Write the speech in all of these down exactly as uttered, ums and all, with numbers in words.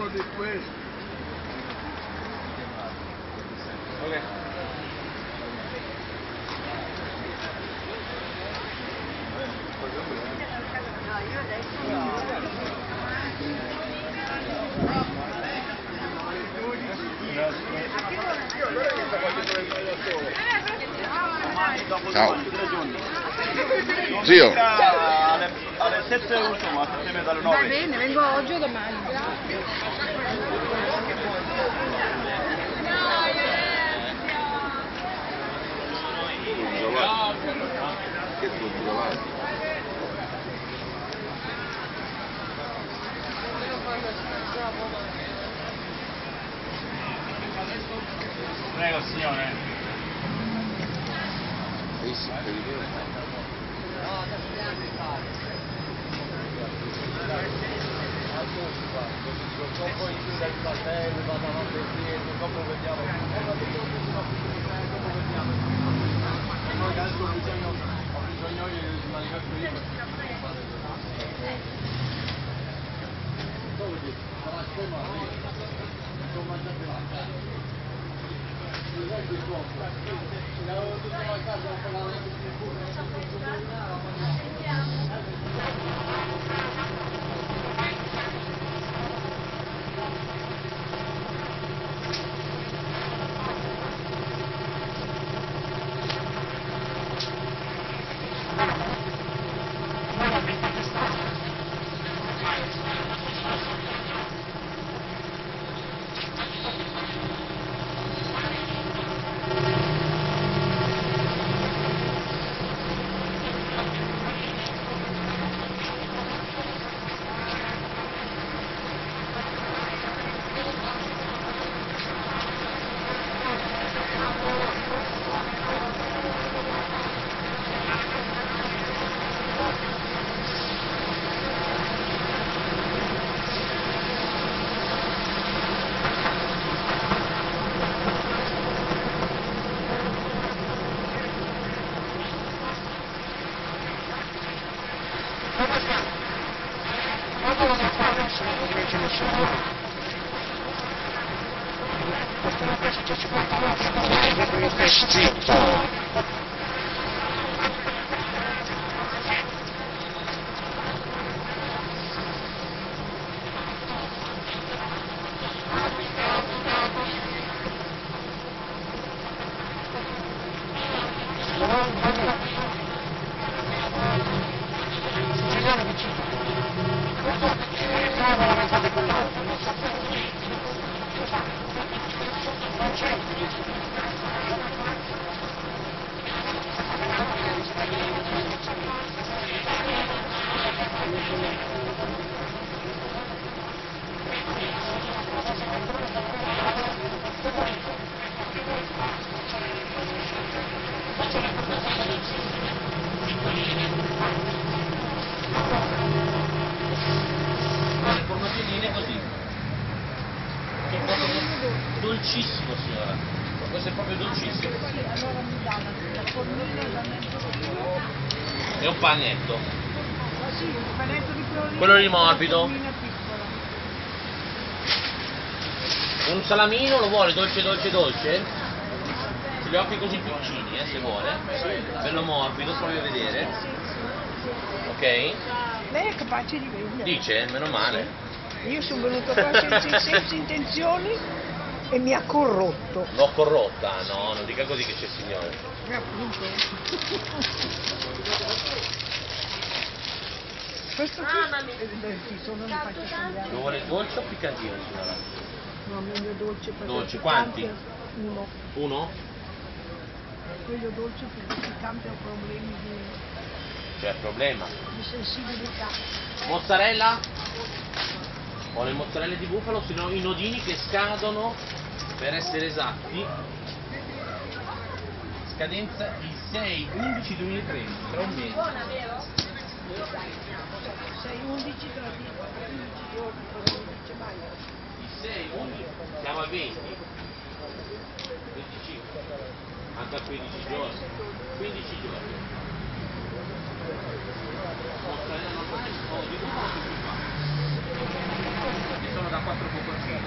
después. Ok. Ciao. Zio. Alle, alle sette ultimo, ma assieme dalle nove. Va bene, vengo oggi o domani. Prego signore. Dopo in giù dal fratello, vado avanti e indietro, dopo vediamo. Dopo vediamo. Magari ho bisogno, ho bisogno di rimanere qui. Dove? Sarà come lì. Non mangiate là. Non è più troppo. L'avevo tutto a casa, non parlavo neanche più. Dolcissimo signora, questo è proprio dolcissimo. Allora mi dà una formina da mezzo E un panetto. Ah sì, un panetto di prolina. Quello lì morbido. Una formina piccola. Un salamino lo vuole dolce dolce dolce? Se gli occhi così piccini, eh, se vuole. Bello morbido, provi a vedere. Ok? Lei è capace di vendere. Dice? Meno male. Io sono venuto qua senza, senza intenzioni e mi ha corrotto. L'ho corrotta? No, non dica così che c'è il signore. E appunto. Questo qui è dolcissimo, non mi faccio cambiare. Lo vuole dolce o piccantino signora? No, meglio dolce perché Dolce, il quanti? piccante- Uno. Uno? Quello dolce perché il piccante ha problemi di, C'è problema. di sensibilità. Mozzarella? Ho le mozzarelle di bufalo, se no i nodini che scadono, per essere esatti, scadenza il sei undici duemilatredici, tra un mese. sei undici tra quindici giorni, cosa mi dice mai? Il sei undici, siamo a venti, venticinque, anche a quindici giorni, quindici giorni. Mozzarella non ho di bufalo che più fa. sono da quattro bocconcini.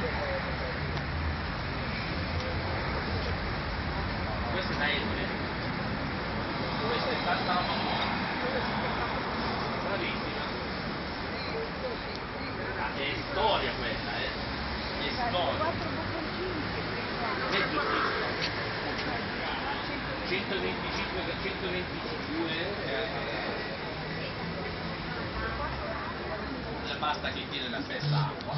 Questo è da Esile. Questo è salsa bravissima. Ah, è storia quella, eh. È storia. Quattro bocconcini che prendo. Mezzo chilo. centoventicinque per centoventicinque eh, la pasta che tiene la stessa acqua.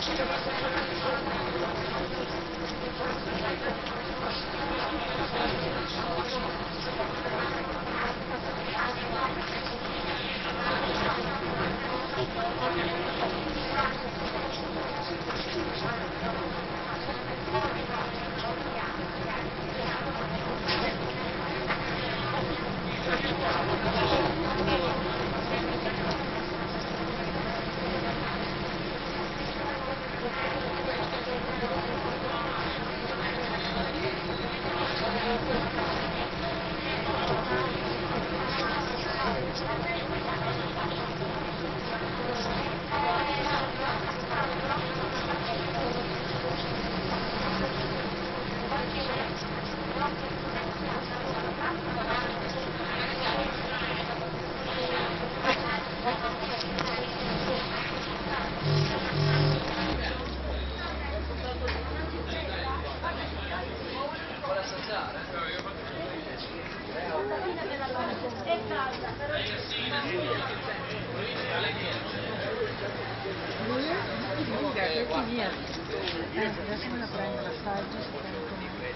Via. Eh, adesso me la prendo, l'assaggio, sappiamo com'è.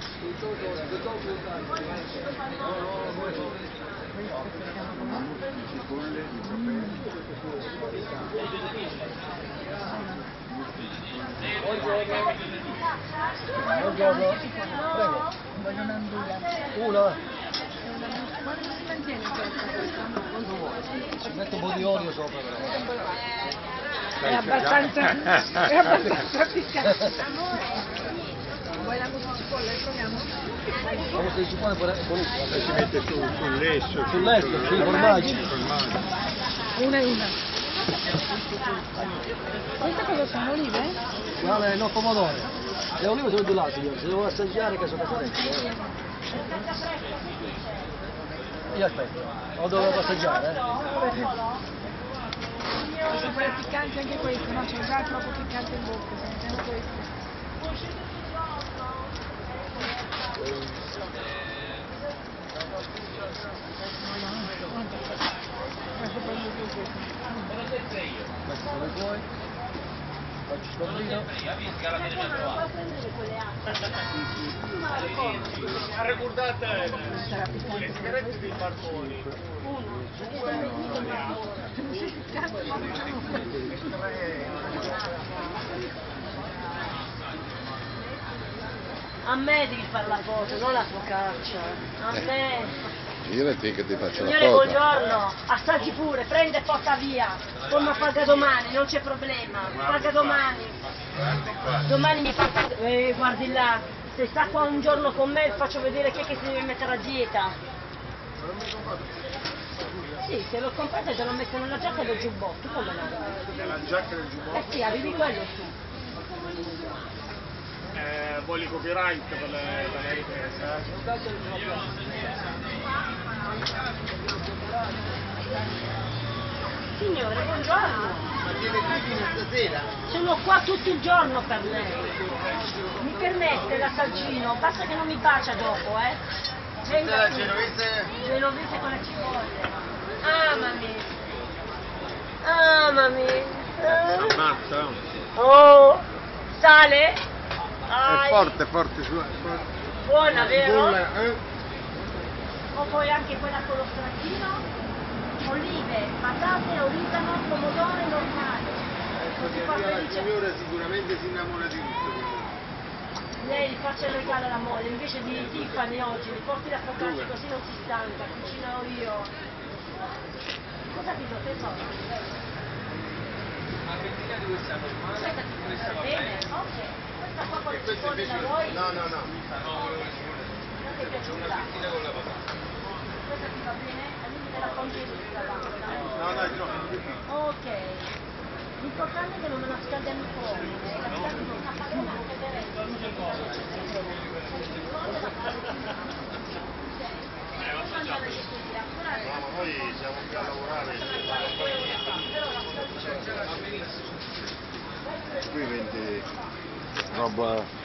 Buongiorno. Prego. Voglio un'anduia. Una. Quanto si mantiene questa? Quanto vuoi? Ci metto un po' di olio sopra però. È abbastanza, è abbastanza piccante. Vuoi la mousse di cipolla? Proviamo? La mousse di cipolla è buonissima. Si mette su, sul lesso. Sul lesso, sui formaggi. Una e una. Queste cosa sono olive? Guarda, no, pomodori. Le olive sono di là, signore. Se devo assaggiare che sono passate. Io aspetto. O dovevo assaggiare, eh? Sono quelle piccanti anche queste, no? C'è già troppo piccante in bocca, se mettiamo queste. Questi sono i tuoi. Faccio scoprire. Ha ricordato Sarà piccante le sigarette dei barboni. A me devi fare la foto, non la focaccia. A me. Io e te che ti faccio la Signore, foto. buongiorno. Assaggi pure, prende e porta via. Come paga domani, non c'è problema. Paga domani. Domani mi fa... Eh, guardi là. Se sta qua un giorno con me faccio vedere chi è che si deve mettere a dieta. Sì, se l'ho comprato e te lo metto nella giacca del giubbotto, come no? Nella giacca del giubbotto. Eh sì, arrivi quello su. Eh, voglio copyright per le, per le riprese. Signore, buongiorno. Ma tiene qui fino a stasera? Sono qua tutto il giorno per lei. Mi permette l'assaggino, basta che non mi bacia dopo, eh? Venga La qui. genovese? Genovese con le cipolle. Amami. Amami. Ah. Ammazza. Oh, sale? È Ai. forte, forte, su. Buona, vero? Bolla, eh? O poi anche quella con lo stracchino. Olive, patate, origano, pomodoro normale. Così fa felice. signora sicuramente si innamora di tutto. Lei gli faccia il regalo alla moglie, invece di Tiffany oggi, mi porti la focaccia così non si stanca, cucino io. Cosa ti do tesoro? Ma ventina di questa normale? Questa ti Questa va bene? bene? Ok. Questa qua con le cipolle la vuoi? No, no, no. No, quello che ci vuole. Non ti è C'è una piaciuta? fettina con la patata. Questa ti va bene? Allora me la congelista basta. No, no, no. Ok. L'importante è che non me la scaldi al microonde. La scaldi con una padella anche per No, ma noi siamo qui a lavorare. Qui vende roba